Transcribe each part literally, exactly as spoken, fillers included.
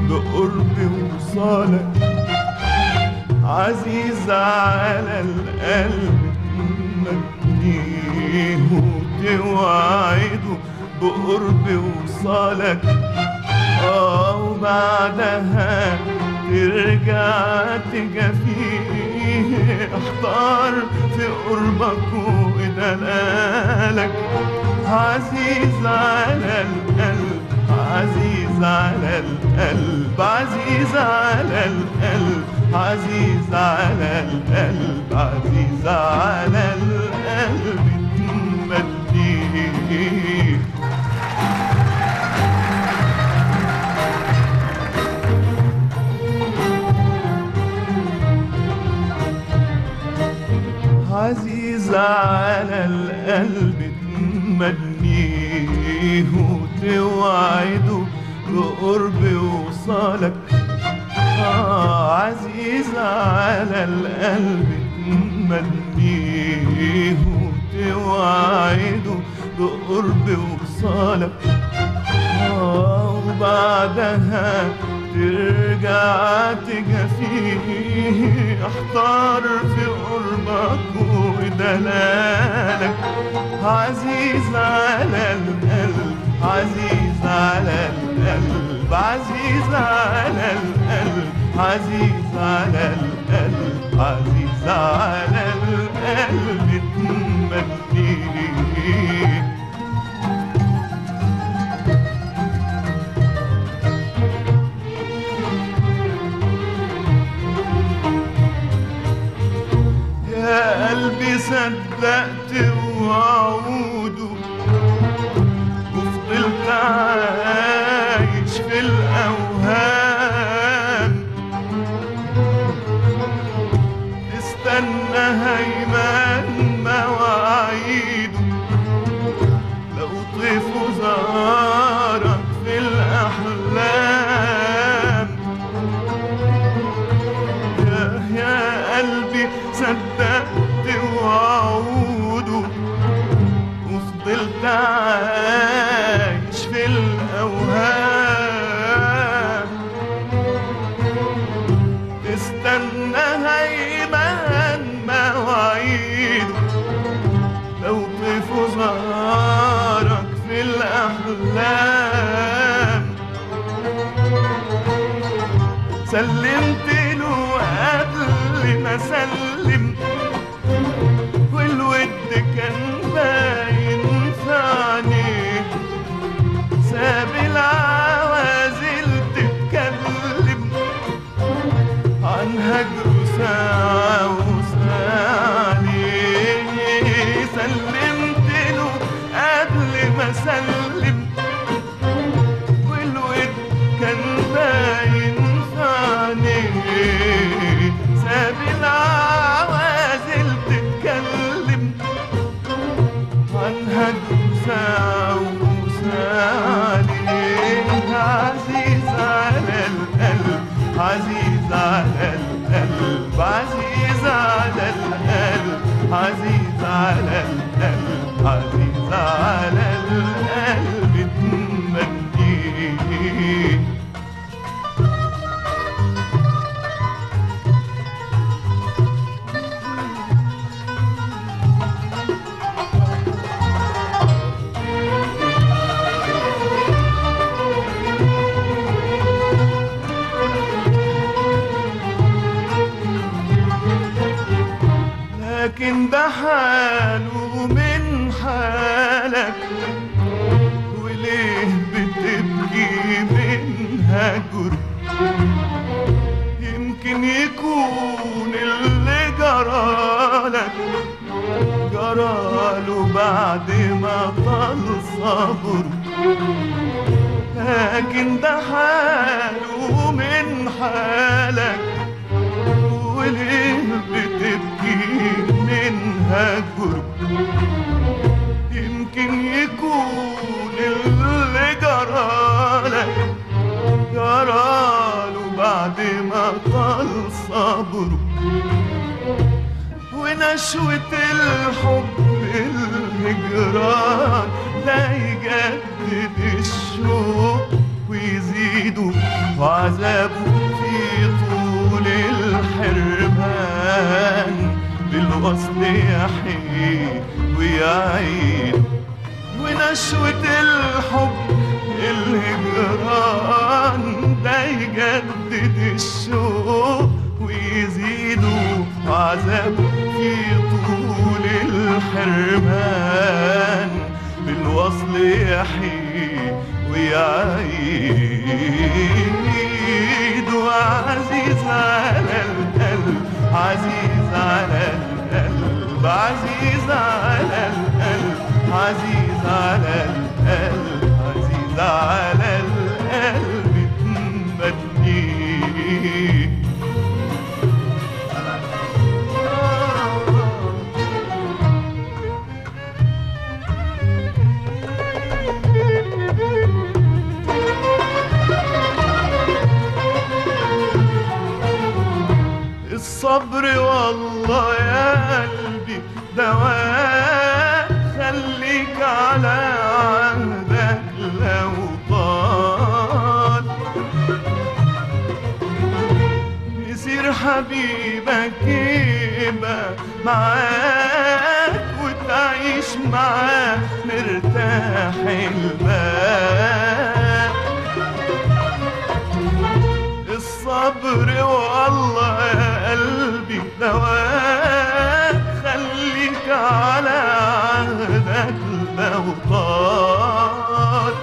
بقرب وصالك، عزيز على القلب تمنيه وتوعده بقرب وصالك. اه وبعدها ترجع تجافيه، احتار في قربك ودلالك. عزيز على القلب، عزيز على القلب، عزيز على القلب، عزيز على القلب، عزيز على القلب تمليه. عزيز على القلب تمنيه وتوعده بقرب وصالك. آه عزيز على القلب تمنيه وتوعده بقرب وصالك. آه وبعدها ترجع تجافيه، احتار في قربك ودلالك. عزيز على القلب، عزيز على القلب، عزيز على القلب، عزيز على القلب، عزيز على القلب تمنيه. يا قلبي صدقت وعوده، وفضلت عايش في الأوهام، تستنى هيمن مواعيده لو طيف زارك في الأحلام. يا, يا قلبي صدقت وعوده، وفضلت عايش في الأوهام، تستنى هيمن مواعيده لو طيف زارك في الأحلام. سلمت له قبل ما سلم، والود كان باين في عينيه، ساب العوازل تتكلم عن هجره ساعة وساعة ليه. سلمت له قبل ما سلم، والود كان باين في عينيه، ساب العوازل تتكلم عن هجره ساعة وساعة ليه. عزيز على القلب، عزيز على القلب، عزيز على القلب، عزيز على القلب، عزيز على القلب تمنيه. لكن ده حاله من حالك، وليه بتبكي من هجره؟ يمكن يكون اللي جرالك جراله بعد ما طال صبره. لكن ده حاله من حالك، وليه بتبكي من هجره؟ يمكن يكون اللي جرالك جراله بعد ما طال صبره. ونشوة الحب الهجران لا يجدد الشوق ويزيده، وعذابه في طول الحرمان بالوصل يحيي ويعيد، ونشوة الحب الهجران ده يجدد الشوق ويزيده، وعذابه في طول الحرمان بالوصل يحيي ويعيد، وعزيز على القلب عزيز على القلب عزيز على القلب عزيز على القلب عزيز على القلب تمديه. الصبر والله يا قلبي دواء، خليك على عهدك لو طال، يصير حبيبك يبقى معاك وتعيش معاه مرتاح البال. الصبر والله يا قلبي دواء، خليك على عهدك لو طال،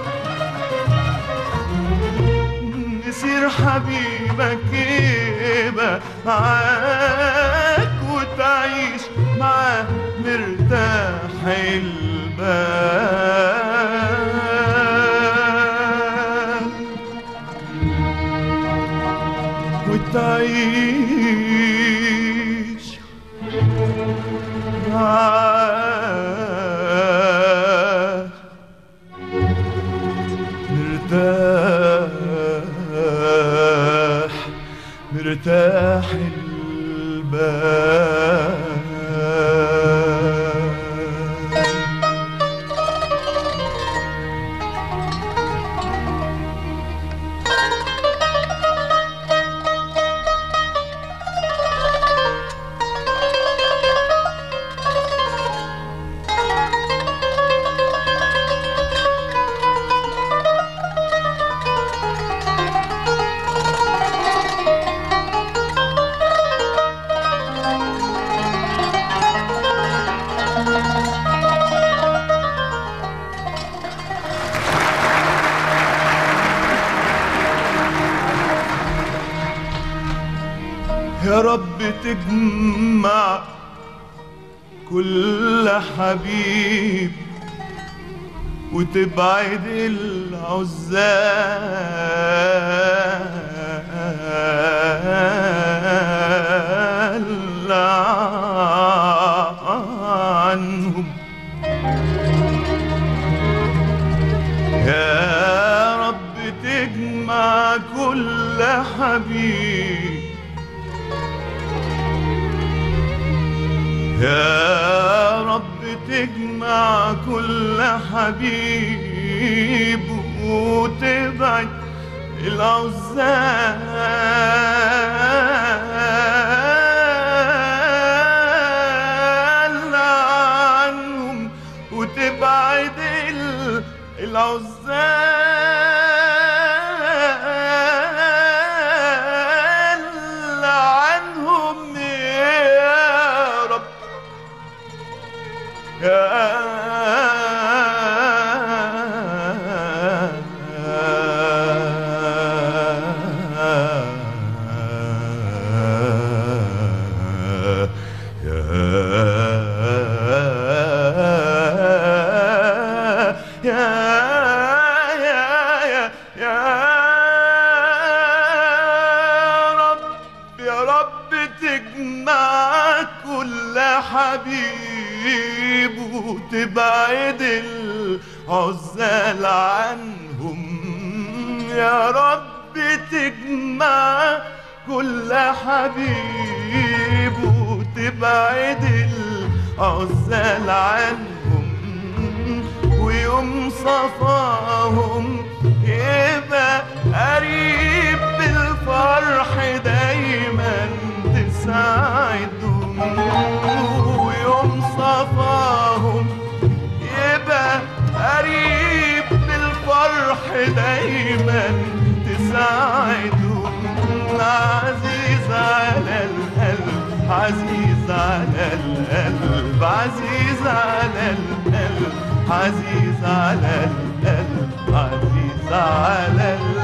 يصير حبيبك يبقى معاك وتعيش معاه مرتاح البال، وتعيش معاه مرتاح مرتاح البال. يا رب تجمع كل حبيب وتبعد العزال عنهم. يا رب تجمع كل حبيب، يا رب تجمع كل حبيب وتبعد العزال عنهم، وتبعد العزال عنهم يا رب. يا تجمع كل حبيب وتبعد العزال عنهم. يا رب تجمع كل حبيب وتبعد العزال عنهم، ويوم صفاهم يبقى قريب دايما تساعدهم. عزيز على القلب، عزيز على القلب، عزيز على القلب، عزيز على القلب، عزيز على القلب.